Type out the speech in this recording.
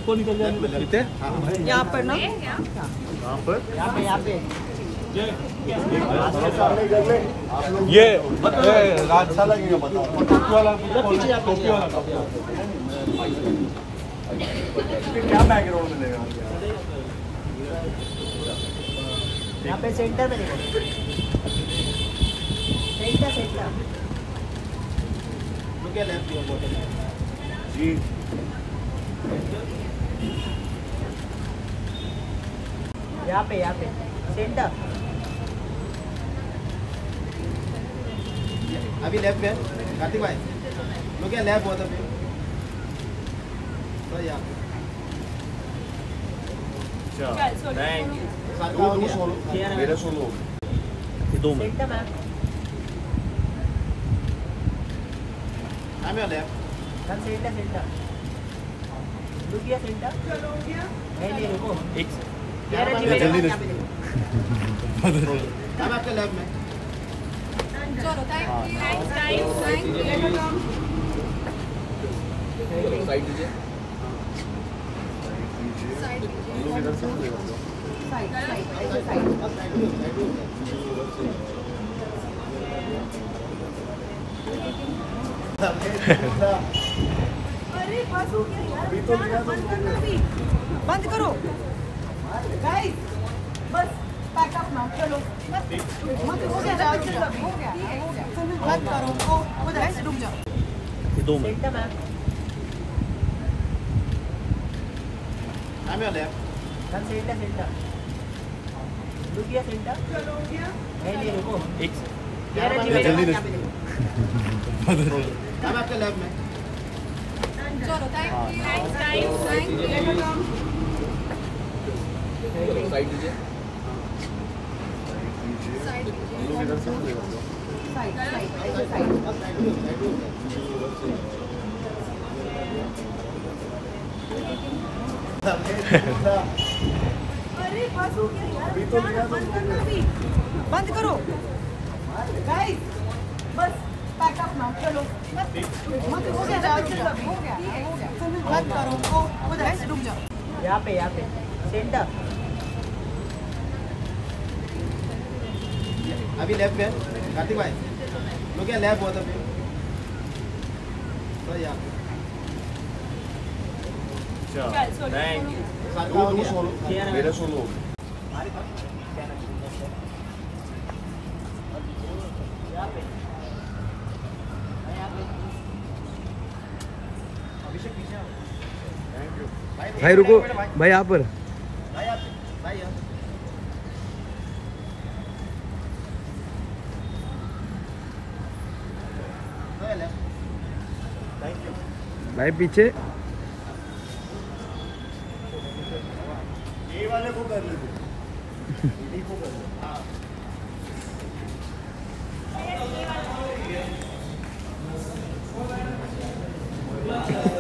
उसको निकल जाएंगे यहाँ पर ना, यहाँ पर ये अच्छा लगेगा बताओ। टोपी वाला क्या बैकग्राउंड मिलेगा? यहाँ पे सेंटर में देखो, सेंटर जी यहाँ पे सेंटर। अभी लेफ्ट पे कार्तिक भाई लोग क्या लेफ्ट बहुत अभी तो यहाँ मेरे सोलो दो में centre ma'am, I'm your left. Ma'am centre look here, centre नहीं रुको, एक जल्दी I'm आपके लेफ्ट में चलो थैंक यू। साइड दीजिए। लोग इधर से अरे बस हो गया यार, जाना बंद करना अभी, बंद करो गाइस, बस पैकअप ना, चलो मत हो गया, हो गया बंद करो को उधर से रुक जाओ। दो में centre ma'am, I'm your left. Ma'am centre look here, centre नहीं रुको, एक जल्दी I'm आपके लेफ्ट में चलो थैंक यू। साइड दीजिए। लोग इधर से अरे बस हो गया यार, जाना बंद करना अभी, बंद करो गाइस, बस पैकअप ना, चलो मत हो गया, बंद करो को उधर से रुक जाओ। यहाँ पे सेंटर अभी लेफ्ट पे कार्तिक भाई लोग क्या लेफ्ट बहुत अभी तो यहाँ थैंक यू दो सोलो मेरे सोलो भाई रुको, भाई यहाँ पर भाई पीछे ये वाले को कर लेते को कर हाँ